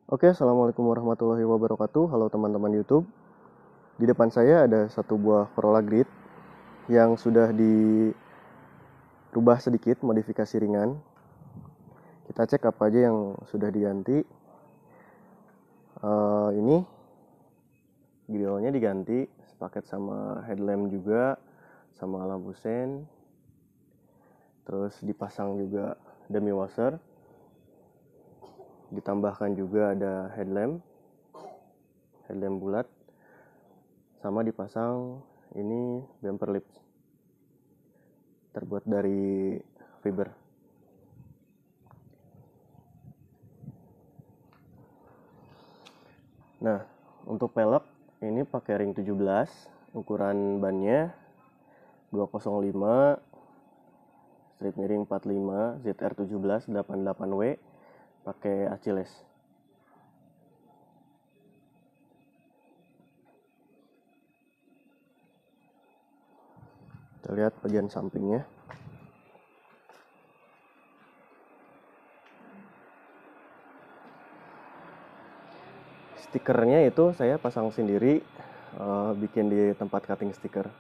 Oke, assalamualaikum warahmatullahi wabarakatuh. Halo teman-teman YouTube. Di depan saya ada satu buah Corolla Grid yang sudah dirubah sedikit, modifikasi ringan. Kita cek apa aja yang sudah diganti. Ini grillnya diganti, sepaket sama headlamp juga, sama lampu sen. Terus dipasang juga demi washer. Ditambahkan juga ada headlamp bulat, sama dipasang ini bumper lips terbuat dari fiber. Nah, untuk pelek ini pakai ring 17, ukuran bannya 205, strip miring 45, ZR17 88W, pakai Achilles. Kita lihat bagian sampingnya. Stikernya itu saya pasang sendiri, bikin di tempat cutting stiker.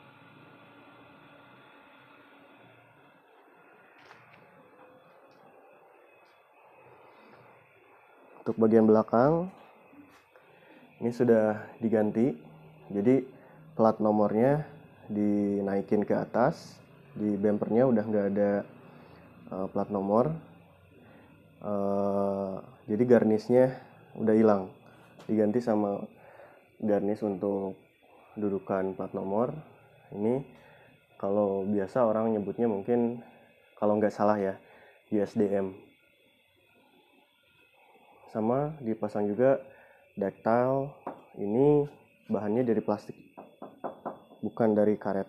Untuk bagian belakang ini sudah diganti, jadi plat nomornya dinaikin ke atas. Di bumpernya udah nggak ada plat nomor, jadi garnisnya udah hilang, diganti sama garnis untuk dudukan plat nomor. Ini kalau biasa orang nyebutnya mungkin, kalau nggak salah ya, USDM. Sama dipasang juga ductile. Ini bahannya dari plastik, bukan dari karet.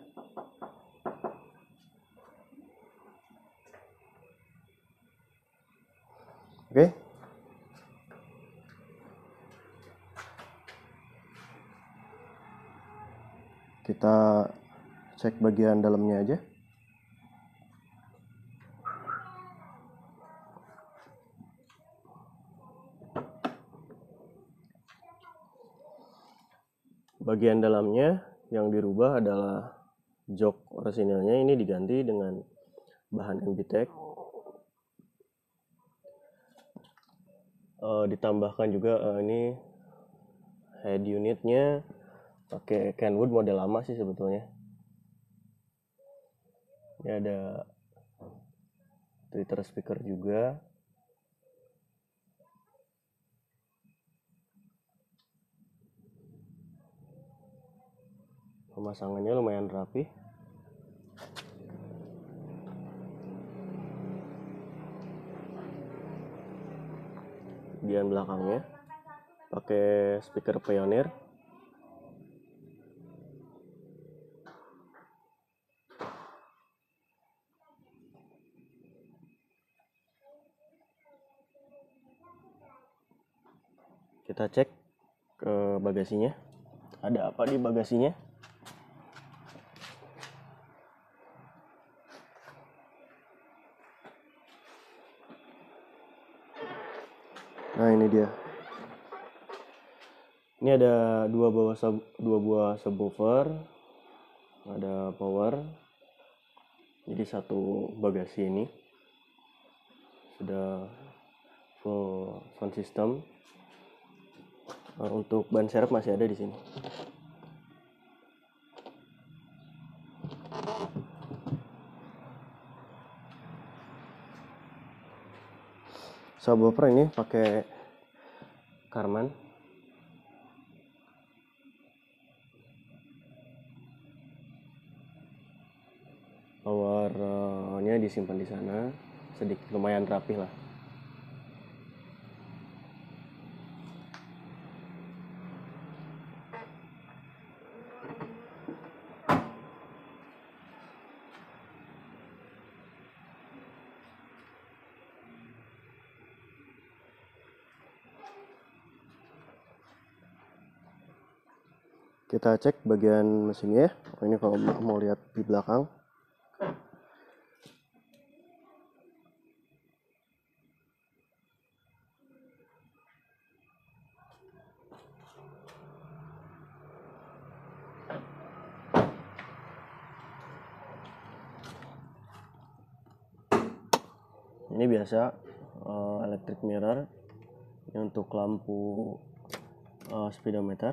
Oke. Kita cek bagian dalamnya aja. Bagian dalamnya yang dirubah adalah jok orisinalnya ini diganti dengan bahan MBTEC. Ditambahkan juga ini head unitnya pakai Kenwood model lama sih sebetulnya. Ini ada tweeter speaker juga. Pemasangannya lumayan rapi. Bagian belakangnya pakai speaker Pioneer. Kita cek ke bagasinya. Ada apa di bagasinya? Nah, ini dia. Ini ada dua buah subwoofer, ada power. Jadi satu bagasi ini sudah full sound system. Untuk ban serep masih ada di sini. Subwoofer ini pakai Karman. Powernya disimpan di sana, sedikit lumayan rapih lah. Kita cek bagian mesinnya. Ini kalau mau lihat di belakang. biasa electric mirror. Ini untuk lampu speedometer.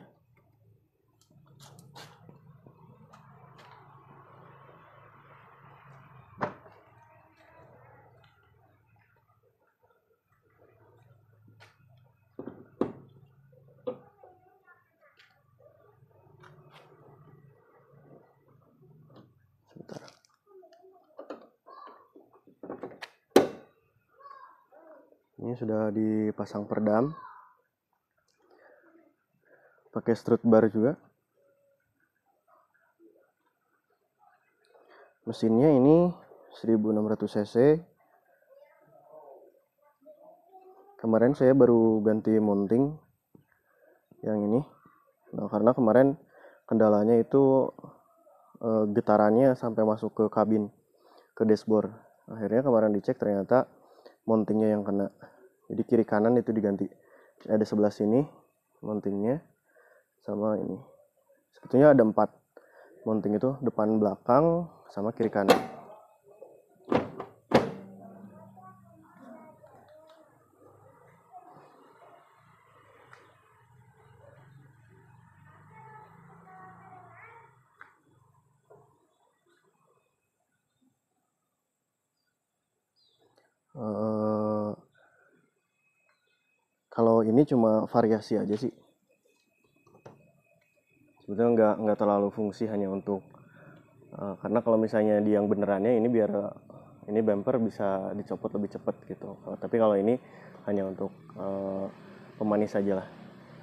Ini sudah dipasang peredam, pakai strut bar juga. Mesinnya ini 1600 cc. Kemarin saya baru ganti mounting yang ini. Nah, karena kemarin kendalanya itu getarannya sampai masuk ke kabin, ke dashboard. Akhirnya kemarin dicek ternyata mountingnya yang kena. Jadi kiri kanan itu diganti. Ada sebelah sini mountingnya sama ini. Sebetulnya ada 4 mounting itu, depan, belakang, sama kiri kanan. Kalau ini cuma variasi aja sih. Sebetulnya nggak terlalu fungsi, hanya untuk karena kalau misalnya di yang benerannya ini biar ini bumper bisa dicopot lebih cepat gitu. Tapi kalau ini hanya untuk pemanis saja lah.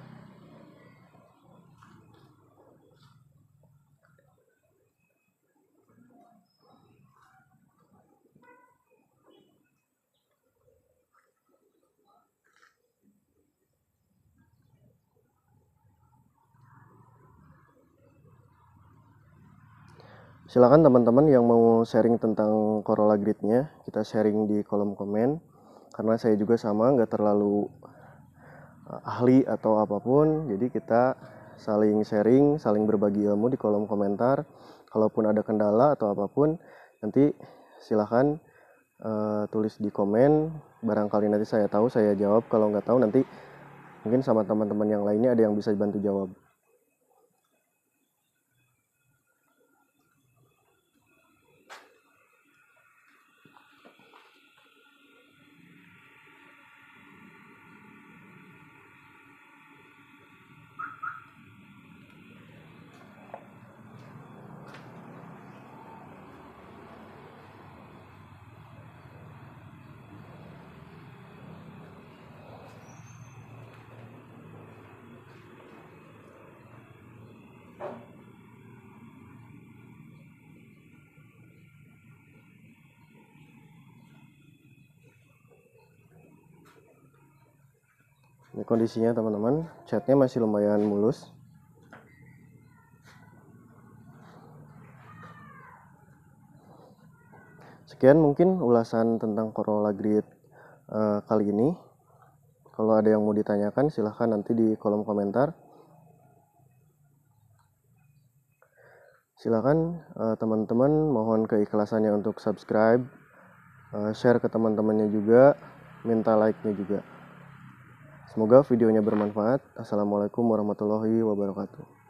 Silakan teman-teman yang mau sharing tentang Corolla Grid-nya, kita sharing di kolom komen. Karena saya juga sama, nggak terlalu ahli atau apapun, jadi kita saling sharing, saling berbagi ilmu di kolom komentar. Kalaupun ada kendala atau apapun, nanti silahkan tulis di komen. Barangkali nanti saya tahu, saya jawab. Kalau nggak tahu, nanti mungkin sama teman-teman yang lainnya ada yang bisa bantu jawab. Ini kondisinya teman-teman, catnya masih lumayan mulus. Sekian mungkin ulasan tentang Corolla Grid kali ini. Kalau ada yang mau ditanyakan, silahkan nanti di kolom komentar. Silahkan teman-teman, mohon keikhlasannya untuk subscribe, share ke teman-temannya juga, minta like-nya juga. Semoga videonya bermanfaat. Assalamualaikum warahmatullahi wabarakatuh.